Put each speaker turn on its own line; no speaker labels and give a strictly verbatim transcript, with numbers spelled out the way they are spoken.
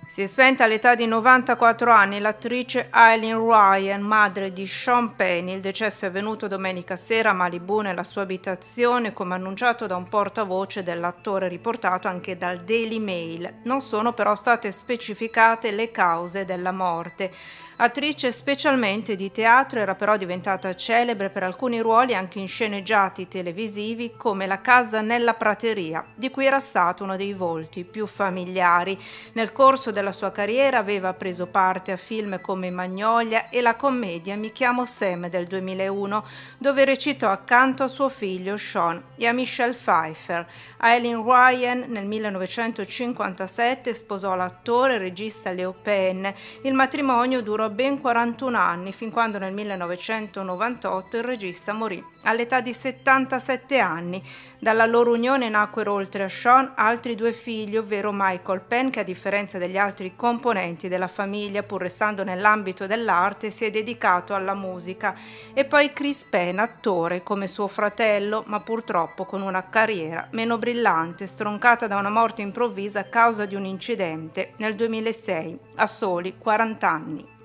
Si è spenta all'età di novantaquattro anni l'attrice Aileen Ryan, madre di Sean Penn. Il decesso è avvenuto domenica sera a Malibu nella sua abitazione, come annunciato da un portavoce dell'attore, riportato anche dal Daily Mail. Non sono però state specificate le cause della morte. Attrice specialmente di teatro, era però diventata celebre per alcuni ruoli anche in sceneggiati televisivi come La casa nella prateria, di cui era stato uno dei volti più familiari. Nel corso della sua carriera aveva preso parte a film come Magnolia e la commedia Mi chiamo Sam del duemilauno, dove recitò accanto a suo figlio Sean e a Michelle Pfeiffer. Aileen Ryan nel millenovecentocinquantasette sposò l'attore e regista Leo Penn. Il matrimonio durò ben quarantuno anni, fin quando nel millenovecentonovantotto il regista morì all'età di settantasette anni. Dalla loro unione nacquero, oltre a Sean, altri due figli, ovvero Michael Penn, che a differenza degli altri componenti della famiglia, pur restando nell'ambito dell'arte, si è dedicato alla musica, e poi Chris Penn, attore come suo fratello, ma purtroppo con una carriera meno brillante, stroncata da una morte improvvisa a causa di un incidente nel duemilasei, a soli quaranta anni.